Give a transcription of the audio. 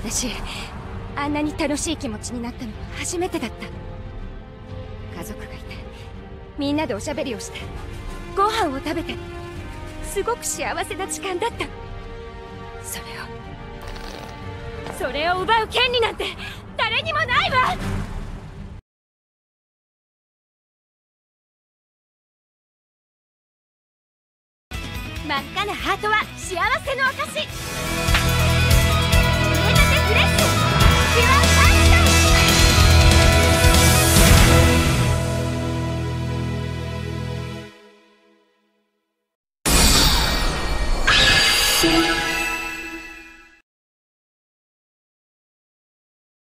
私あんなに楽しい気持ちになったのは初めてだった。家族がいてみんなでおしゃべりをしてご飯を食べて、すごく幸せな時間だった。それを奪う権利なんて誰にもないわ。真っ赤なハートは幸せの証。入れたてフレッシュキュアスタ